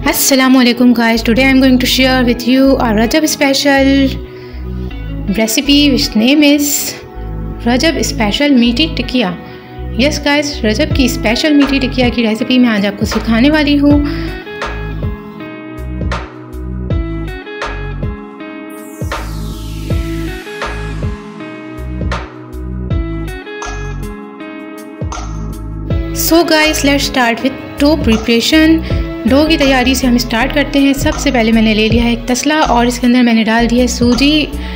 Assalamualaikum guys, today I am going to share with you a Rajab special recipe which name is Rajab special मीठी टिकिया। Yes guys, रजब की special मीठी टिकिया की recipe मैं आज आपको सिखाने वाली हूँ। So guys, let's start with dough preparation. Dough की तैयारी से हम स्टार्ट करते हैं। सबसे पहले मैंने ले लिया है एक तसला और इसके अंदर मैंने डाल दी है सूजी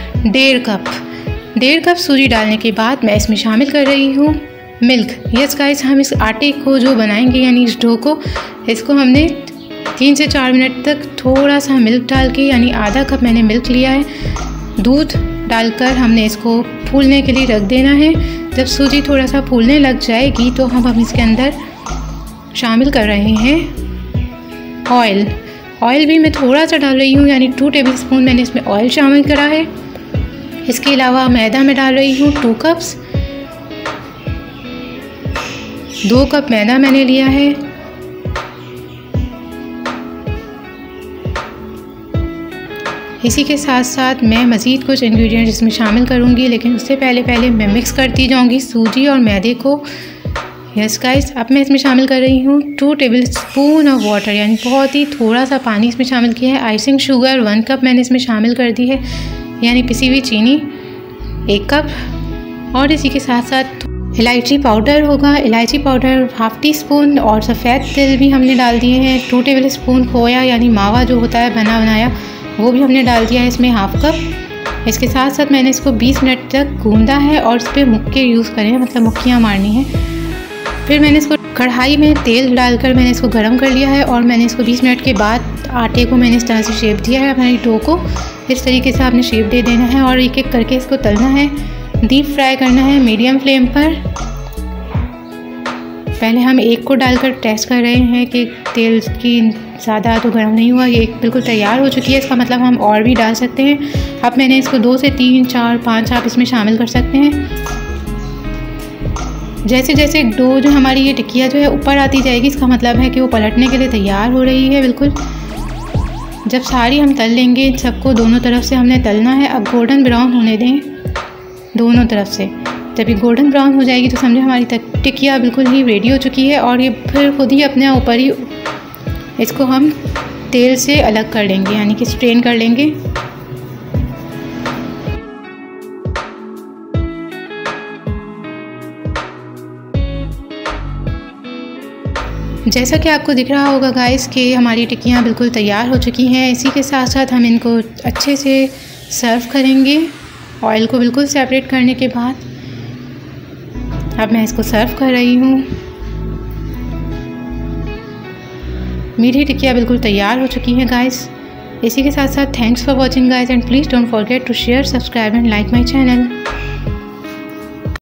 1.5 कप सूजी डालने के बाद मैं इसमें शामिल कर रही हूँ मिल्क। यस गाइस, हम इस आटे को जो बनाएंगे यानी इस डो को, इसको हमने 3 से 4 मिनट तक थोड़ा सा मिल्क डाल के यानी आधा कप मैंने मिल्क लिया है, दूध डालकर हमने इसको फूलने के लिए रख देना है। जब सूजी थोड़ा सा फूलने लग जाएगी तो हम इसके अंदर शामिल कर रहे हैं ऑयल भी मैं थोड़ा सा डाल रही हूँ, यानी 2 टेबलस्पून मैंने इसमें ऑयल शामिल करा है। इसके अलावा मैदा मैं डाल रही हूँ 2 कप्स, 2 कप मैदा मैंने लिया है। इसी के साथ साथ मैं मज़ीद कुछ इंग्रेडिएंट्स इसमें शामिल करूँगी, लेकिन उससे पहले मैं मिक्स करती जाऊँगी सूजी और मैदे को। यस गाइस, अब मैं इसमें शामिल कर रही हूँ 2 टेबलस्पून ऑफ वाटर, यानी बहुत ही थोड़ा सा पानी इसमें शामिल किया है। आइसिंग शुगर 1 कप मैंने इसमें शामिल कर दी है, यानी पिसी हुई चीनी 1 कप। और इसी के साथ साथ इलायची पाउडर होगा, इलायची पाउडर 1/2 टीस्पून और सफ़ेद तिल भी हमने डाल दिए हैं। 2 टेबलस्पून खोया यानी मावा जो होता है बना बनाया, वो भी हमने डाल दिया है इसमें 1/2 कप। इसके साथ साथ मैंने इसको 20 मिनट तक गूंदा है और इस पर मुक्के यूज़ करें, मतलब मुक्कियाँ मारनी है। फिर मैंने इसको कढ़ाई में तेल डालकर मैंने इसको गरम कर लिया है और मैंने इसको 20 मिनट के बाद आटे को मैंने इस तरह से शेप दिया है। हमारी डो को इस तरीके से आपने शेप दे देना है और एक एक करके इसको तलना है, डीप फ्राई करना है मीडियम फ्लेम पर। पहले हम एक को डालकर टेस्ट कर रहे हैं कि तेल की ज़्यादा तो गर्म नहीं हुआ, ये बिल्कुल तैयार हो चुकी है, इसका मतलब हम और भी डाल सकते हैं। अब मैंने इसको 2 से 3, 4, 5 आप इसमें शामिल कर सकते हैं। जैसे जैसे डो जो हमारी ये टिकिया जो है ऊपर आती जाएगी, इसका मतलब है कि वो पलटने के लिए तैयार हो रही है बिल्कुल। जब सारी हम तल लेंगे, सबको दोनों तरफ से हमने तलना है। अब गोल्डन ब्राउन होने दें दोनों तरफ से। जब ये गोल्डन ब्राउन हो जाएगी तो समझे हमारी टिकिया बिल्कुल ही रेडी हो चुकी है और ये फिर खुद ही अपने ऊपर ही इसको हम तेल से अलग कर लेंगे, यानी कि स्ट्रेन कर लेंगे। जैसा कि आपको दिख रहा होगा गाइस कि हमारी टिक्कियाँ बिल्कुल तैयार हो चुकी हैं। इसी के साथ साथ हम इनको अच्छे से सर्व करेंगे ऑयल को बिल्कुल सेपरेट करने के बाद। अब मैं इसको सर्व कर रही हूँ। मीठी टिक्कियाँ बिल्कुल तैयार हो चुकी हैं गाइस। इसी के साथ साथ thanks for watching guys and please don't forget to share, subscribe and like my channel.